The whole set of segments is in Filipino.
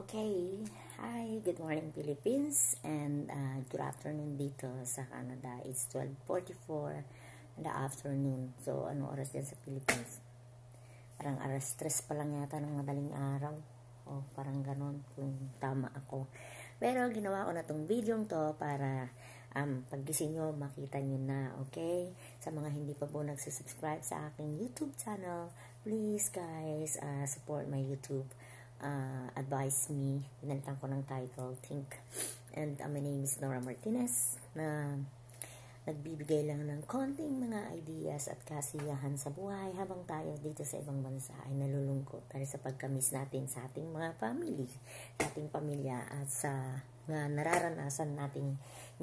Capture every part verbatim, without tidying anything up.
Okay. Hi, good morning Philippines and uh, good afternoon dito sa Canada. It's twelve forty-four in the afternoon. So, anong oras yan sa Philippines? Parang alas tres pa lang yata ng madaling araw. O, parang ganon kung tama ako. Pero ginawa ko na tong video to para um, paggising nyo, makita nyo na, okay? Sa mga hindi pa po nagsasubscribe sa aking YouTube channel, please guys, uh, support my YouTube. Uh, advise me, pinalitan ko ng title, Think. And uh, my name is Nora Martinez, na nagbibigay lang ng konting mga ideas at kasiyahan sa buhay habang tayo dito sa ibang bansa ay nalulungkot dahil sa pagkamis natin sa ating mga family, sa ating pamilya at sa mga nararanasan natin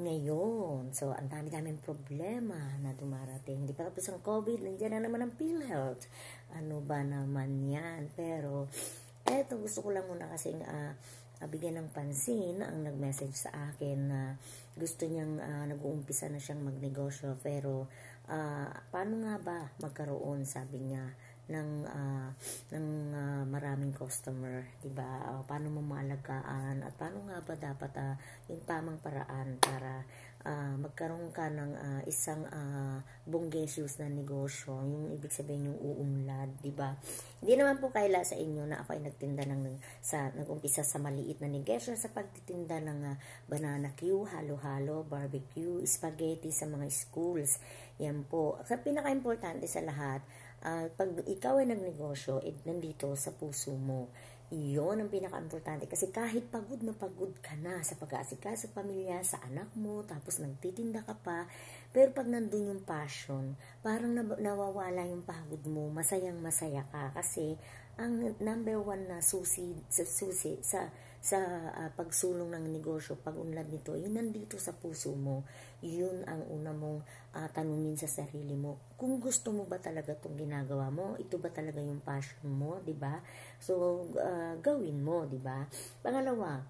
ngayon. So, ang dami-daming problema na dumarating. Hindi pa tapos ang COVID, nandiyan na naman ang PhilHealth. Ano ba naman yan? Pero, eto, gusto ko lang muna kasing uh, uh, bigyan ng pansin ang nag-message sa akin na uh, gusto niyang uh, nag-uumpisa na siyang magnegosyo pero uh, paano nga ba magkaroon, sabi niya, ng uh, ng uh, maraming customer, 'di ba? Uh, paano mo maalagaan at paano nga ba dapat uh, yung tamang paraan para uh, magkaroon ka ng uh, isang uh, bonggacious na negosyo, yung ibig sabihin yung uunlad, 'di ba? Hindi naman po kaila sa inyo na ako ay nagtinda ng sa nag-umpisa sa maliit na negosyo sa pagtitinda ng uh, banana Q, halo-halo, barbecue, spaghetti sa mga schools. Yan po. Sa pinaka-importante sa lahat, Uh, pag ikaw ay nagnegosyo, eh, nandito sa puso mo. Iyon ang pinaka-importante. Kasi kahit pagod na pagod ka na sa pag-aasikaso sa pamilya, sa anak mo, tapos nagtitinda ka pa, pero pag nandun yung passion, parang nawawala yung pagod mo, masayang masaya ka. Kasi ang number one na susi sa susi sa sa uh, pagsulong ng negosyo, pag-unlad nito, yun nandito sa puso mo. Yun ang una mong uh, tanungin sa sarili mo. Kung gusto mo ba talaga itong ginagawa mo, ito ba talaga yung passion mo, 'di ba? So uh, gawin mo, 'di ba? Pangalawa,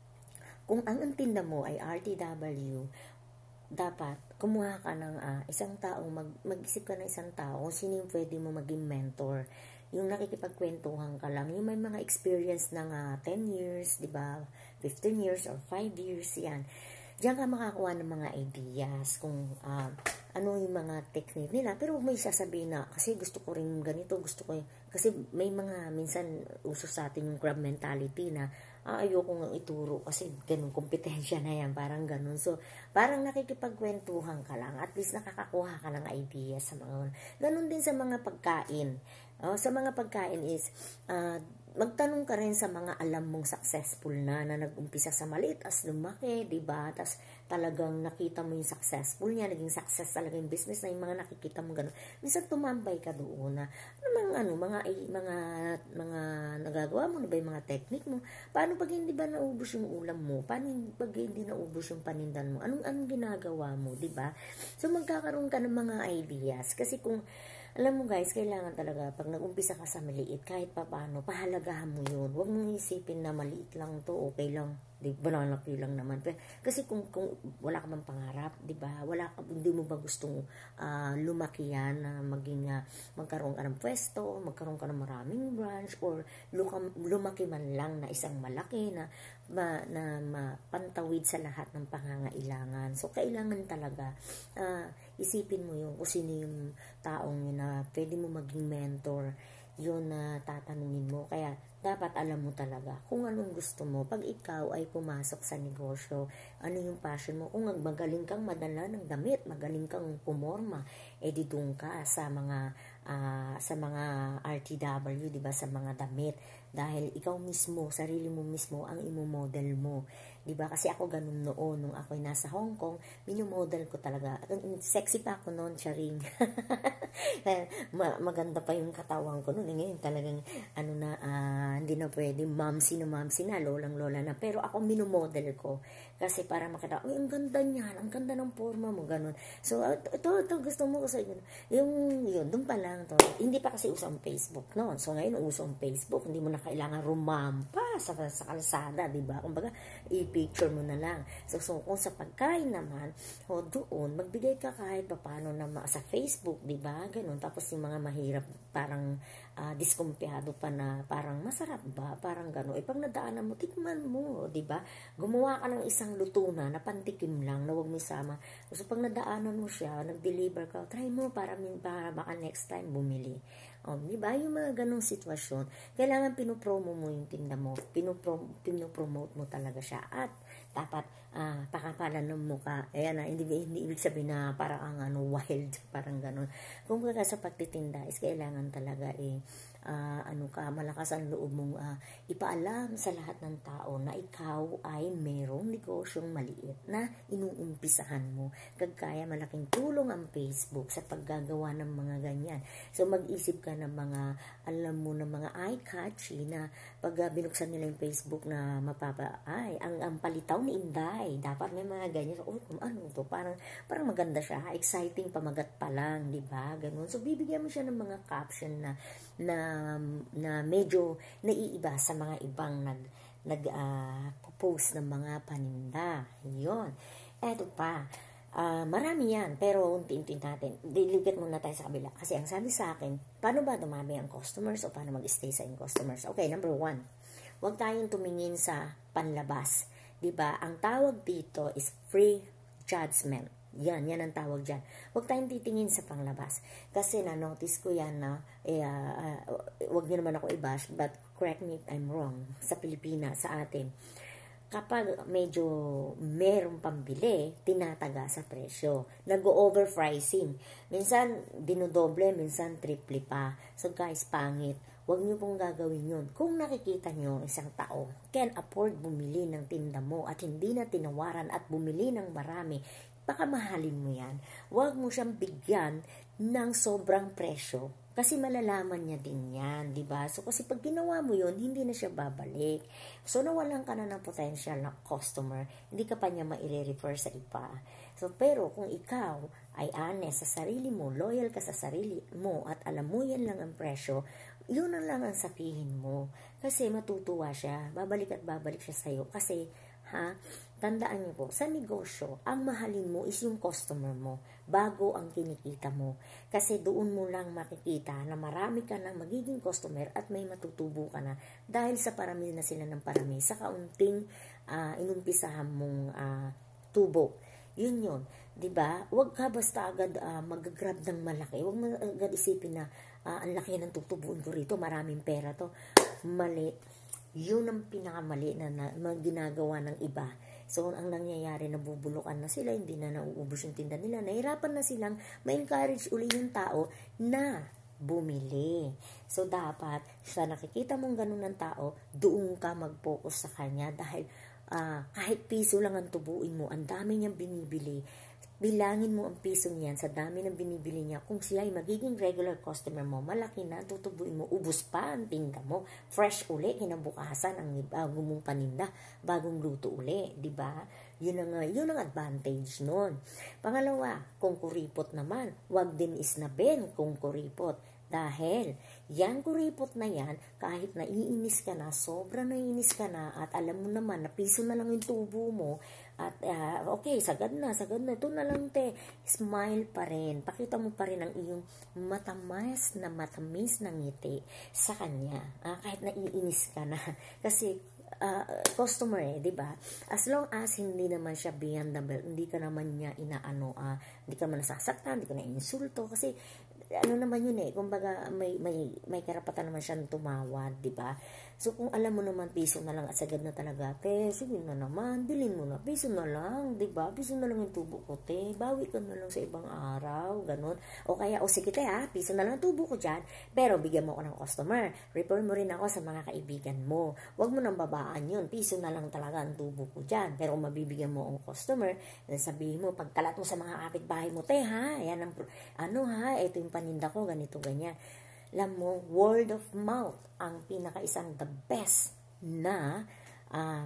kung ang tinda mo ay R T W, dapat kumuha ka ng uh, isang tao, mag, mag-isip ka ng isang tao kung sino yung pwede mo maging mentor. Yung nakikipagkwentuhan ka lang, yung may mga experience ng uh, ten years, di ba? fifteen years or five years, yan. Diyan ka makakuha ng mga ideas kung uh, ano yung mga technique nila. Pero huwag mo isasabihin na, kasi gusto ko rin ganito, gusto ko yung, kasi may mga, minsan, uso sa atin yung crab mentality na, ah, ayoko nga ituro kasi ganun, kompetensya na yan, parang ganun. So, parang nakikipagkwentuhan ka lang, at least nakakakuha ka ng ideas sa mga, ganun din sa mga pagkain. Oh, sa mga pagkain is, uh, magtanong ka rin sa mga alam mong successful na, na nag-umpisa sa maliit as lumaki, diba? Tas talagang nakita mo yung successful niya, naging success talaga yung business na yung mga nakikita mo gano'n. Minsan tumambay ka doon na, ano, ano mga, mga, mga nagagawa mo, na ba yung mga technique mo? Paano pag hindi ba naubos yung ulam mo? Paano pag hindi naubos yung panindan mo? Anong, anong ginagawa mo, diba? So magkakaroon ka ng mga ideas. Kasi kung alam mo guys, kailangan talaga, pag nag-umpisa ka sa maliit, kahit pa paano, pahalagahan mo yun. Huwag mong isipin na maliit lang to, okay lang. Di ba, lalaki lang naman. Pero, kasi kung, kung wala ka mang pangarap, di ba, wala ka, hindi mo ba gustong uh, lumaki yan, na maging, uh, magkaroon ka ng pwesto, magkaroon ka ng maraming branch, or lukam, lumaki man lang na isang malaki na, ma, na mapantawid sa lahat ng pangangailangan. So, kailangan talaga, uh, isipin mo yung kung sino yung taong yun na pwede mo maging mentor, yun na tatanungin mo. Kaya, dapat alam mo talaga kung anong gusto mo. Pag ikaw ay pumasok sa negosyo, ano yung passion mo. Kung magaling kang madala ng damit, magaling kang pumorma, edi doon ka sa mga uh, sa mga R T W, diba, sa mga damit. Dahil ikaw mismo, sarili mo mismo ang imo-model mo. Diba? Kasi ako ganun noon, nung ako'y nasa Hong Kong, minumodel ko talaga. Sexy pa ako noon, charing. Maganda pa yung katawan ko noon. Ngayon talagang, ano na, uh, hindi na pwede, mamsi na mamsi na, lolang lola na. Pero ako minumodel ko. Kasi para makita, ay, ang ganda niyan, ang ganda ng forma mo, ganun. So, ito, ito, gusto mo ko sa yun. Yung, yun, doon pa lang to. Hindi pa kasi uso ang Facebook noon. So, ngayon, uso ang Facebook. Hindi mo na kailangan rumampa sa, sa kalsada, diba? Kumbaga, i-picture mo na lang. So, so kung sa pagkain naman, o doon, magbigay ka kahit paano na sa Facebook, diba? Ganun. Tapos yung mga mahirap, parang uh, diskumpiyado pa na parang masarap ba? Parang gano'n. Eh, pag nadaanan mo, tikman mo, di ba? Gumawa ka ng isang luto na, na pantikim lang, na huwag mo isama. So, pag nadaanan mo siya, nag-deliver ka, try mo para, para baka next time bumili. O, di ba? Yung mga ganong sitwasyon, kailangan pinopromo mo yung tinda mo. Pinoprom, pinopromote mo talaga siya. At, dapat, ah, pakapalan ng mukha. Ayan na, hindi, hindi ibig sabihin na parang ang ano, wild, parang ganon. Kung kaya sa pagtitinda, is kailangan talaga eh, uh, ano ka, malakas ang loob mong uh, ipaalam sa lahat ng tao na ikaw ay mayroong negosyong maliit na inuumpisahan mo. Kagkaya malaking tulong ang Facebook sa paggagawa ng mga ganyan. So mag-isip ka ng mga, alam mo, ng mga eye-catchy na pag uh, binuksan nila yung Facebook na mapapa, ay, ang, ang palitaw ni Inday, dapat may mga ganyan. So, oh, ano to? Parang, parang maganda siya, exciting pamagat pa lang, di ba? Ganun. So bibigyan mo siya ng mga caption na na na medyo naiiba sa mga ibang nag nag uh, post ng mga paninda. Yun. Eto pa. Uh, marami yan, pero unti-unti natin. Diligat muna tayo sa kabila. Kasi ang sabi sa akin, paano ba dumami ang customers o paano mag-stay sa yung customers? Okay, number one, huwag tayong tumingin sa panlabas. Diba? Ang tawag dito is free judgment. Yan, yan ang tawag dyan. Huwag tayong titingin sa panglabas. Kasi na-notice ko yan na, eh, uh, uh, huwag nyo naman ako i-bash, but correct me if I'm wrong, sa Pilipinas, sa atin, kapag medyo merong pambili, tinataga sa presyo. Nag-overpricing. Minsan, dinodoble, minsan triple pa. So guys, pangit. Huwag nyo pong gagawin yun. Kung nakikita nyo isang tao can afford bumili ng tinda mo at hindi na tinawaran at bumili ng marami, baka mahalin mo yan. Huwag mo siyang bigyan ng sobrang presyo. Kasi malalaman niya din yan, di ba? So, kasi pag ginawa mo yun, hindi na siya babalik. So, nawalan ka na ng potential na customer, hindi ka pa niya maire-refer sa iba. So, pero kung ikaw ay honest sa sarili mo, loyal ka sa sarili mo, at alam mo yan lang ang presyo, yun na lang ang sabihin mo. Kasi matutuwa siya, babalik at babalik siya sa'yo. Kasi, ha, tandaan niyo po, sa negosyo, ang mahalin mo is yung customer mo, bago ang kinikita mo. Kasi doon mo lang makikita na marami ka na magiging customer at may matutubo ka na dahil sa parami na sila ng parami sa kaunting uh, inumpisahan mong uh, tubo. Yun yun. Diba? Huwag ka basta agad uh, mag-grab ng malaki. Huwag mo agad isipin na uh, ang laki ng tutubuin ko rito, maraming pera to. Mali. Yun ang pinakamali na, na, na ginagawa ng iba. So, ang nangyayari, nabubulukan na sila, hindi na nauubos yung tinda nila, nahirapan na silang ma-encourage uli yung tao na bumili. So, dapat, sa nakikita mong ganun ng tao, doon ka mag-focus sa kanya dahil uh, kahit piso lang ang tubuin mo, ang dami niyang binibili, bilangin mo ang piso niyan sa dami ng binibili niya. Kung siya ay magiging regular customer mo, malaki na, tutubuin mo, ubos pa ang tinda mo. Fresh uli, kinabukasan ang bagong mong paninda, bagong luto uli, di ba? Yun ang, yun ang advantage nun. Pangalawa, kung kuripot naman, wag din isnabin kung kuripot. Dahil, yan kuripot na yan, kahit naiinis ka na, sobra naiinis ka na, at alam mo naman na piso na lang yung tubo mo, at uh, okay, sagad na, sagad na, ito na lang te, smile pa rin, pakita mo pa rin ang iyong matamis na matamis na ngiti sa kanya, uh, kahit naiinis ka na, kasi uh, customer eh, di ba? As long as hindi naman siya beyond the belt, hindi ka naman niya inaano, uh, hindi ka naman nasasaktan, hindi ka na insulto, kasi ano naman yun eh, kumbaga may, may, may karapatan naman siyang tumawad, di ba? So, kung alam mo naman, piso na lang at sagad na talaga, te, sige na naman, bilhin mo na, piso na lang, di ba? Piso na lang yung tubo ko, te, bawi ka na lang sa ibang araw, ganun. O kaya, o sige te ha, piso na lang yung tubo ko dyan, pero bigyan mo ako ng customer, refer mo rin ako sa mga kaibigan mo. Huwag mo nang babaan yun, piso na lang talaga ang tubo ko dyan, pero kung mabibigyan mo ang customer, sabihin mo, pagkalat mo sa mga kapitbahay mo, te ha, yan ang, ano ha, ito yung paninda ko, ganito, ganyan. Alam mo, word of mouth ang pinaka-isang the best na uh,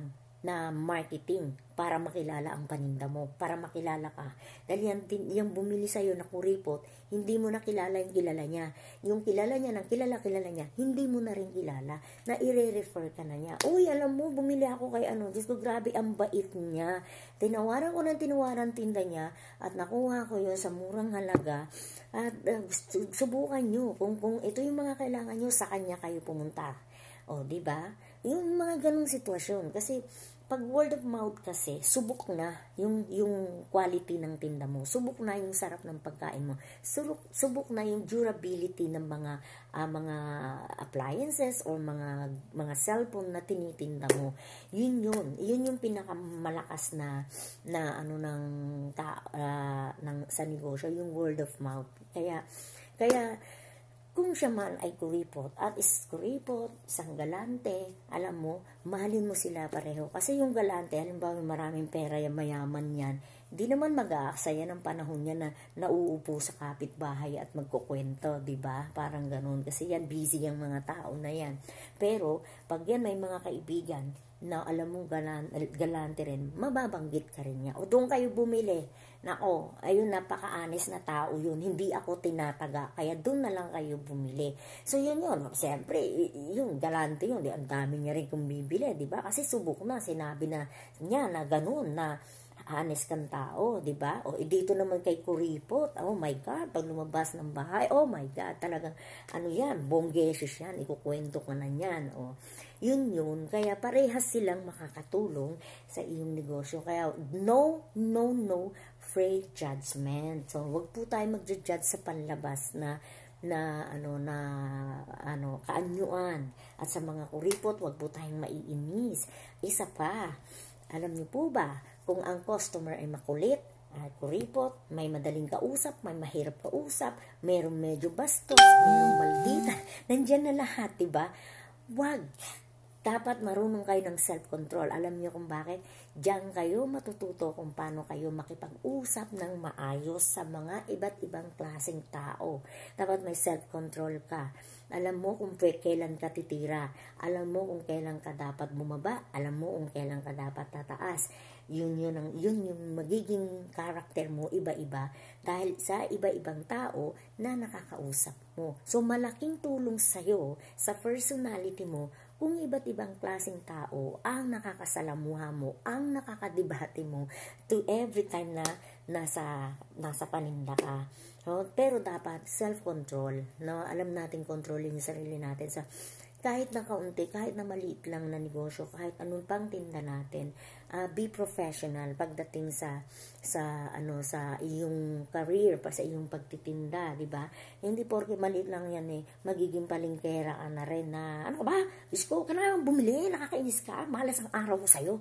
na marketing para makilala ang paninda mo, para makilala ka. Dahil yan, yung bumili sa'yo na kuripot, hindi mo na kilala yung kilala niya. Yung kilala niya ng kilala-kilala niya, hindi mo na rin kilala, na i-refer ka na niya. Uy, alam mo, bumili ako kay ano, Diyos ko, grabe, ang bait niya. Tinawaran ko ng tinawaran tinda niya, at nakuha ko yun sa murang halaga, at uh, subukan nyo. Kung, kung ito yung mga kailangan nyo, sa kanya kayo pumunta. O, di ba? Yung mga ganong sitwasyon. Kasi, pag word of mouth kasi, subok na yung, yung quality ng tinda mo. Subok na yung sarap ng pagkain mo. Subok, subok na yung durability ng mga uh, mga appliances or mga mga cellphone na tinitinda mo. Yun yun. Yun yung pinakamalakas na na ano ng, ta, uh, ng sa negosyo, yung word of mouth. Kaya kaya kung siya man ay kuripot at is kuripot, isang galante, alam mo, mahalin mo sila pareho. Kasi yung galante, alam ba, maraming pera yan, mayaman yan, di naman mag-aaksaya ng panahon niya na nauupo sa kapitbahay at magkukwento, di ba? Parang ganun. Kasi yan, busy yung mga tao na yan. Pero, pag yan may mga kaibigan na alam mong galan, galante rin, mababanggit ka rin niya. O doon kayo bumili. Nako, ayun, napaka-honest na tao yun. Hindi ako tinataga. Kaya doon na lang kayo bumili. So, yun yun. Siyempre, yung galante yun. Ang dami niya rin kung bibili, di ba? Kasi subok na. Sinabi na niya na ganun, na honest kang tao, di ba? O, dito naman kay kuripot. Oh my God, pag lumabas ng bahay, oh my God, talagang, ano yan, bonggesis yan. Ikukwento ka na yan. O, yun yun. Kaya parehas silang makakatulong sa iyong negosyo. Kaya, no, no, no, free judgment. So, wag po tayo mag-judge sa panlabas na na ano na ano kaanyuan. At sa mga kuripot, wag po tayong maiinis. Isa pa, alam niyo po ba, kung ang customer ay makulit at kuripot, may madaling kausap, may mahirap kausap, mayroong medyo bastos, mayroong maldita, nandiyan na lahat, diba? Wag. Dapat marunong kayo ng self-control. Alam niyo kung bakit? Diyan kayo matututo kung paano kayo makipag-usap ng maayos sa mga iba't ibang klaseng tao. Dapat may self-control ka. Alam mo kung kailan ka titira. Alam mo kung kailan ka dapat bumaba. Alam mo kung kailan ka dapat tataas. Yun, yun, ang, yun yung magiging karakter mo iba-iba dahil sa iba-ibang tao na nakakausap mo. So, malaking tulong sa'yo, sa personality mo, kung iba't ibang klaseng tao ang nakakasalamuha mo, ang nakakadibati mo to every time na nasa, nasa paninda ka. No? Pero dapat self-control. No? Alam natin controlling yung sarili natin sa kahit na kaunti, kahit na maliit lang na negosyo, kahit anong pang tinda natin, uh, be professional pagdating sa sa ano sa iyong career, pa sa iyong pagtitinda, di ba? Hindi porke maliit lang yan eh, magiging palingkera ka na rin na, ano ba? Diyos ko, ka na bumili, nakakainis ka, malas ang araw ko sa'yo.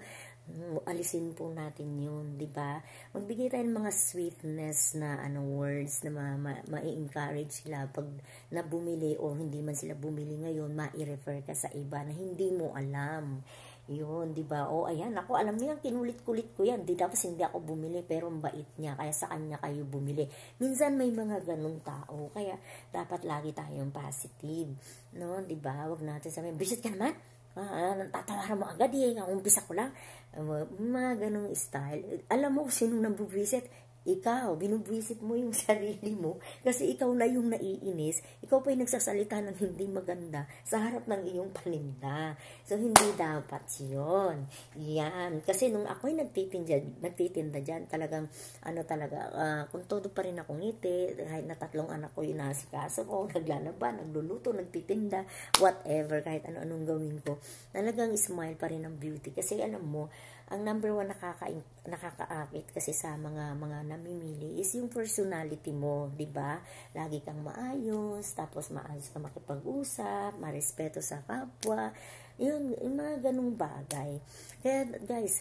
Alisin po natin yun, di ba? Magbigay tayo ng mga sweetness na ano words na ma-encourage ma ma sila pag na bumili o hindi man sila bumili ngayon, ma-refer ka sa iba na hindi mo alam. Yun, di ba? O ayan, ako alam niyo yan, kinulit-kulit ko yan. Di dapat hindi ako bumili pero ang bait niya, kaya sa kanya kayo bumili. Minsan may mga ganung tao, kaya dapat lagi tayong positive. No, di ba? Wag natin sabihin, visit ka naman. Ah, tatawaran mo agad eh, umpisa ko lang. Uh, mga ganong style. Alam mo sino nabubwisit? Ikaw, binubwisit mo yung sarili mo kasi ikaw na yung naiinis, ikaw pa yung nagsasalita ng hindi maganda sa harap ng iyong paninda. So, hindi dapat yun. Yan. Kasi nung ako'y nagtitinda, nagtitinda dyan, talagang, ano talaga, uh, kung todo pa rin akong ngiti, kahit na tatlong anak ko yung nasikaso ko, naglalaba, nagluluto, nagtitinda, whatever, kahit ano-anong gawin ko, talagang smile pa rin ang beauty. Kasi alam mo, ang number one nakaka nakakaakit kasi sa mga mga namimili is yung personality mo, 'di ba? Lagi kang maayos, tapos maayos ka makipag-usap, marespeto sa kapwa. Yun, yung mga ganung bagay. Kaya guys,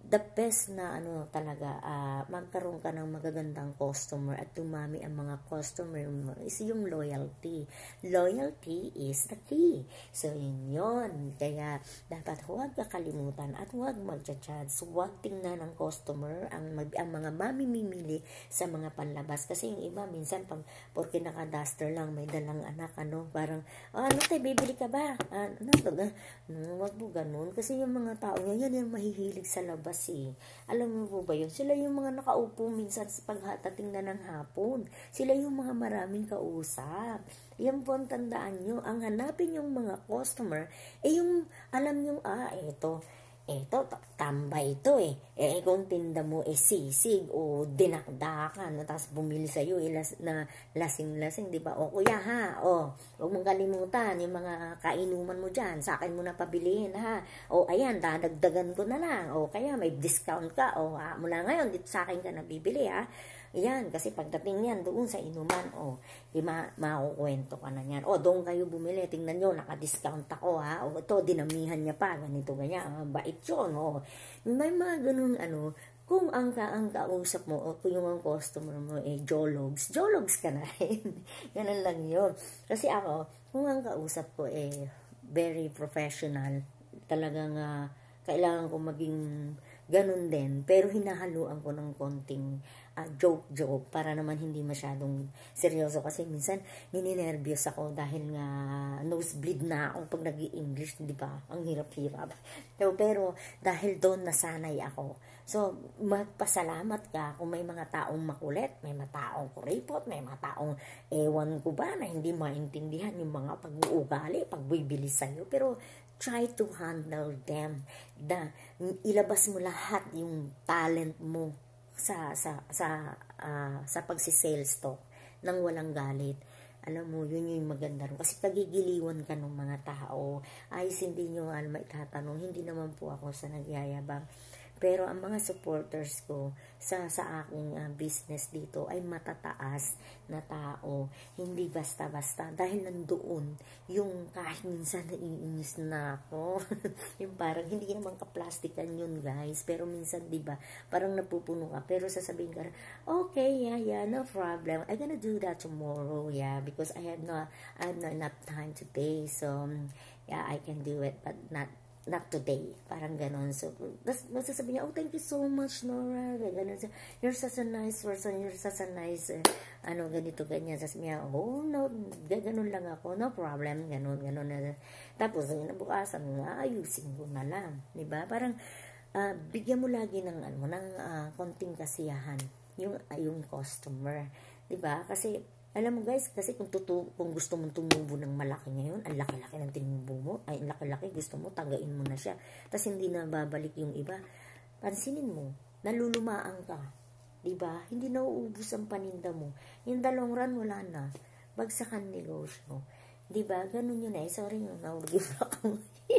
the best na ano talaga, uh, magkaroon ka ng magagandang customer at dumami ang mga customer mo is yung loyalty. Loyalty is the key. So, yun yun. Kaya, dapat huwag kakalimutan at huwag mag-judge. Huwag tingnan ng customer ang, mag, ang mga mamimili sa mga panlabas. Kasi yung iba, minsan, pag, porque naka-duster lang, may dalang anak, ano, parang, oh, ano tayo, bibili ka ba? Ah, ano, no, wag mo ganun. Kasi yung mga tao, yan yung mahihilig sa labas eh. Alam mo po ba yun? Sila yung mga nakaupo minsan sa paghatating na ng hapon. Sila yung mga maraming kausap. Yan po ang tandaan nyo. Ang hanapin yung mga customer, eh yung alam nyo, ah, eto, eto, tambay ito eh. Eh, kung tinda mo eh sisig o dinakdakan, na tapos bumili sa'yo eh, las, na lasing-lasing, di ba? O kuya ha, o, huwag mong kalimutan yung mga kainuman mo dyan, sa akin mo na pabilihin ha. O, ayan, dadagdagan ko na lang. O, kaya may discount ka. O, ha, mula ngayon, dito sa akin ka nabibili ha. Yan, kasi pagdating yan doon sa inuman, o, di ma makukwento ka na yan. O, doon kayo bumili, tingnan nyo, naka-discount ako, ha. O, ito, dinamihan niya pa, ganito, ganyan, bait yun, o. May mga ganun, ano, kung ang, ka, ang kausap mo, o kung yung ang customer mo, eh, jologs, jologs ka na rin. Ganun lang yun. Kasi ako, kung ang kausap ko, eh, very professional, talagang, uh, kailangan ko maging ganun din, pero hinahaluan ko ng konting uh, joke-joke para naman hindi masyadong seryoso kasi minsan nininervyos ako dahil nga nosebleed na ako pag nag-i-English, di ba? Ang hirap-hirap. So, pero dahil doon nasanay ako. So, magpasalamat ka kung may mga taong makulit, may mga taong kuripot, may mga taong ewan ko ba na hindi maintindihan yung mga pag-uugali, pagbibili sa'yo. Pero try to handle them. Da, ilabas mo lahat yung talent mo sa sa sa uh, sa pagsi-sales talk nang walang galit. Alam mo, yun yung maganda rin. Kasi kagigiliwan ka ng mga tao. Ay, hindi nyo nga maitatanong. Hindi naman po ako sa nagyayabang. Pero ang mga supporters ko sa, sa aking uh, business dito ay matataas na tao. Hindi basta-basta. Dahil nandoon yung kahit minsan naiinis na ako. Yung parang hindi naman kaplastikan yun guys. Pero minsan diba parang napupuno ka. Pero sasabihin ka, okay, yeah, yeah, no problem. I'm gonna do that tomorrow. Yeah, because I had no, I had not enough time today. So, yeah, I can do it. But not not today, parang ganon. So, masasabi niya, oh, thank you so much, Nora, ganon. You're such a nice person, you're such a nice, uh, ano, ganito, ganyan. Sasabi niya, oh, no, ganon lang ako, no problem, ganon, ganon. Tapos, nabukasan, ayusin ko na lang, diba? Parang, uh, bigyan mo lagi ng, ano, ng uh, konting kasiyahan, yung, uh, yung customer, diba? Kasi, alam mo guys, kasi kung, tutu kung gusto mong tumubo ng malaki ngayon, ang laki-laki ng tinubo mo, ay ang laki-laki, gusto mo, tagain mo na siya. Tapos hindi na babalik yung iba. Pansinin mo, nalulumaan ka. Diba? Hindi nauubos ang paninda mo. Yung dalawang run, wala na. Bagsakan negosyo. Diba? Ganun yun eh. Sorry, naulog ako.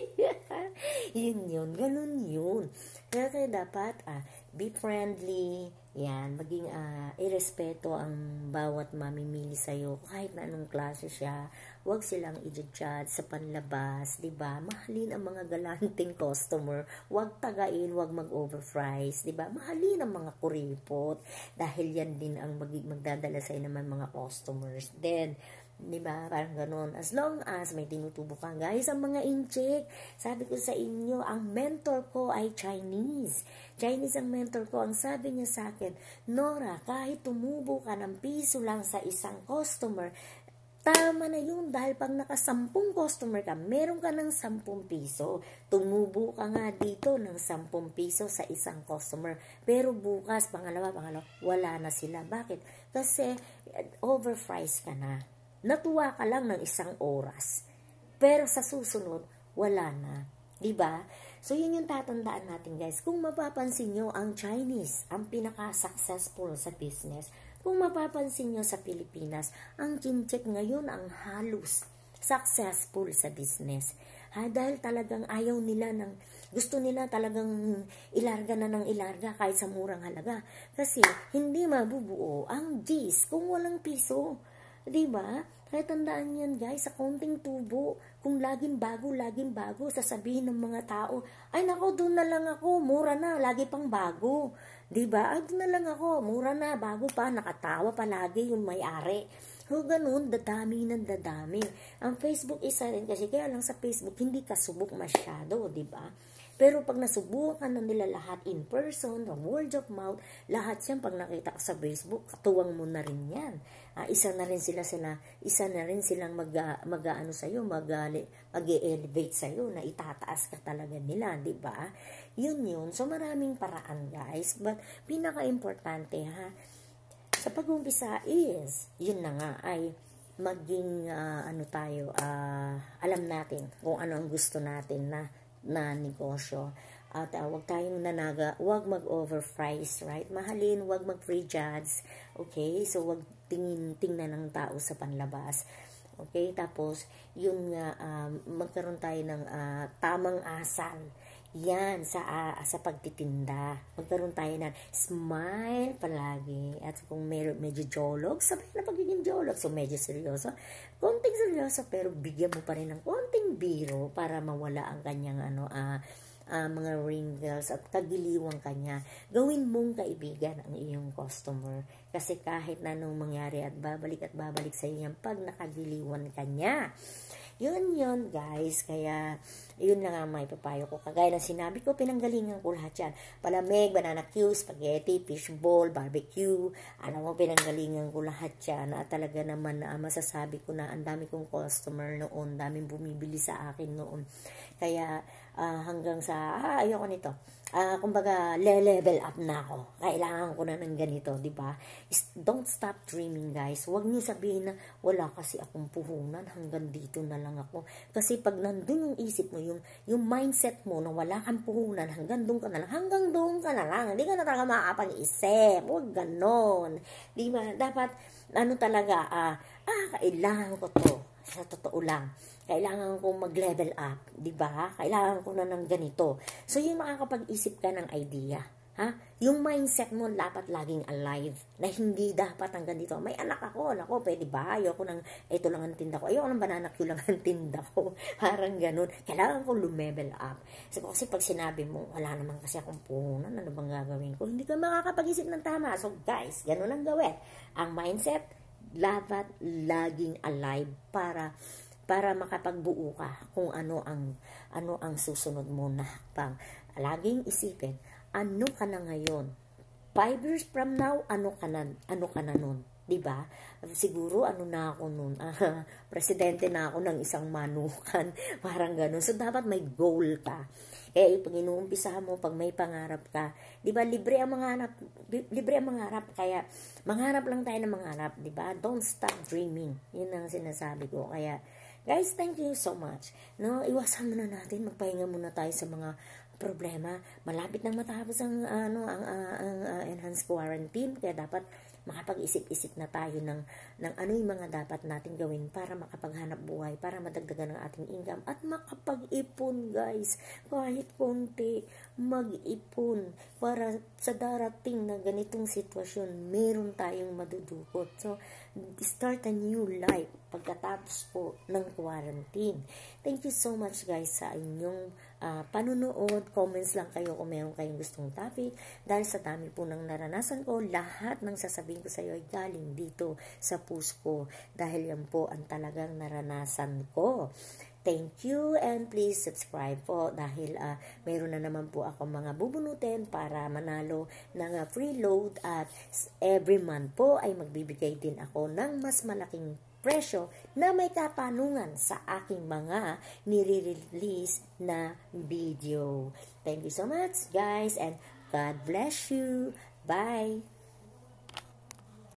Yun yun. Ganun yun. Kaya kaya dapat, ah, be friendly. Yan. Maging, ah, irespeto ang bawat mamimili sa'yo. Kahit na anong klase siya. Huwag silang i-judge sa panlabas. Diba? Mahalin ang mga galanting customer. Huwag tagain. Huwag mag-overprice. Diba? Mahalin ang mga kuripot. Dahil yan din ang mag magdadala sa'yo naman mga customers. Then, diba? Parang ganun. As long as may tinutubo ka, guys, ang mga incheck, sabi ko sa inyo, ang mentor ko ay Chinese. Chinese ang mentor ko. Ang sabi niya sa akin, Nora, kahit tumubo ka ng piso lang sa isang customer, tama na yun. Dahil pag nakasampung customer ka, meron ka ng sampung piso. Tumubo ka nga dito ng sampung piso sa isang customer. Pero bukas, pangalawa, pangalawa, wala na sila. Bakit? Kasi overpriced ka na. Natuwa ka lang ng isang oras. Pero sa susunod, wala na. Diba? So, yun yung tatandaan natin, guys. Kung mapapansin nyo, ang Chinese, ang pinaka-successful sa business. Kung mapapansin nyo sa Pilipinas, ang kincheck ngayon ang halos successful sa business. Ha? Dahil talagang ayaw nila ng, gusto nila talagang ilarga na ng ilarga kahit sa murang halaga. Kasi, hindi mabubuo ang G's kung walang piso. Diba? Kaya tandaan yan guys, sa konting tubo, kung laging bago, laging bago, sasabihin ng mga tao, ay nako, doon na lang ako, mura na, lagi pang bago. Diba? Ay, doon na lang ako, mura na, bago pa, nakatawa palagi yung may-ari. So, ganun, dadami ng dadami. Ang Facebook isa rin kasi, kaya lang sa Facebook, hindi ka subok masyado, diba? Pero pag nasubukan na nila lahat in person, the word of mouth, lahat yan pag nakita ka sa Facebook, katuwang mo na rin yan. Uh, isa na rin sila sila, isa na rin silang mag, mag ano sa'yo, mag, mag-elevate sa'yo, na itataas ka talaga nila, di ba? Yun yun. So maraming paraan guys, but pinaka-importante ha, sa pag-umpisa is, yun na nga, ay maging, uh, ano tayo, uh, alam natin kung ano ang gusto natin na na negosyo. At uh, wag tayong nanaga, wag mag-overprice, right? Mahalin, wag mag-prejudge. Okay? So, wag tingin, tingnan ng tao sa panlabas. Okay? Tapos, yun nga, um, magkaroon tayo ng uh, tamang asal. Yan, sa uh, sa pagtitinda. Magkaroon tayo ng smile palagi. At kung may, medyo jolog, sabay na pagiging jolog. So, medyo seryoso. Konting seryoso, pero bigyan mo pa rin ng konting biro para mawala ang kanyang ano, ah, uh, uh, mga wrinkles at kagiliwang kanya. Gawin mong kaibigan ang iyong customer. Kasi kahit na anong mangyari at babalik at babalik sa iyo yan pag nakagiliwan kanya. Yun yun guys, kaya yun na nga may papayo ko. Kagaya ng sinabi ko, pinanggalingan ko lahat yan. Palamig, banana Q, spaghetti, fishball, barbecue. Alam mo, pinanggalingan ko lahat yan. At talaga naman na uh, masasabi ko na ang dami kong customer noon, daming bumibili sa akin noon. Kaya uh, hanggang sa, ah, ayoko nito. Uh, kumbaga, le-level up na ako. Kailangan ko na ng ganito, di ba? Don't stop dreaming, guys. Huwag niyo sabihin na wala kasi akong puhunan, hanggang dito na lang ako. Kasi pag nandun yung isip mo, yung, yung mindset mo na wala kang puhunan, hanggang doon ka na lang, hanggang doon ka na lang. Hindi ka na talaga makakapag-isip. Huwag ganon. Di ba? Dapat, ano talaga, ah, ah, kailangan ko to. Sa totoo lang. Kailangan kong mag-level up, di ba? Kailangan ko na ng ganito. So, yung makakapag-isip ka ng idea, ha? Yung mindset mo dapat laging alive, na hindi dapat hanggang dito. May anak ako, nako, pwede ba? Ayoko ng, ito lang ang tinda ko. Ayoko ng banana Q lang ang tinda ko. Parang ganun. Kailangan kong lumevel up. So, kasi pag sinabi mo, wala naman kasi akong puhunan, ano bang gagawin ko? Hindi ka makakapag-isip ng tama. So, guys, ganun ang gawin. Ang mindset, dapat laging alive para para makapagbuo ka kung ano ang ano ang susunod mo na hakbang. Laging isipin, ano ka na ngayon? Five years from now, ano ka na, ano ka na nun? Diba? Siguro, ano na ako nun? Uh, presidente na ako ng isang manukan. Parang ganun. So, dapat may goal ka. Eh, pag inuumpisahan mo, pag may pangarap ka, di ba, libre ang mangarap, libre ang mangarap, kaya, mangarap lang tayo ng mangarap, di ba? Don't stop dreaming. Yun ang sinasabi ko. Kaya, guys, thank you so much. No, iwasan muna natin, magpahinga muna tayo sa mga problema. Malapit nang matapos ang, ano, ang, uh, ang uh, enhanced quarantine, kaya dapat, makapag-isip-isip na tayo ng, ng ano yung mga dapat natin gawin para makapaghanap buhay, para madagdagan ang ating income, at makapag-ipon, guys. Kahit konti, mag-ipon para sa darating na ganitong sitwasyon, meron tayong madudukot. So, start a new life pagkatapos po ng quarantine. Thank you so much, guys, sa inyong uh, panunood. Comments lang kayo kung meron kayong gustong topic. Dahil sa dami po ng naranasan ko, lahat ng sasabihin ko sa iyo ay galing dito sa puso ko. Dahil yan po ang talagang naranasan ko. Thank you, and please subscribe po dahil uh, mayroon na naman po ako mga bubunutin para manalo ng uh, free load, at every month po ay magbibigay din ako ng mas malaking presyo na may katanungan sa aking mga nire-release na video. Thank you so much, guys, and God bless you. Bye!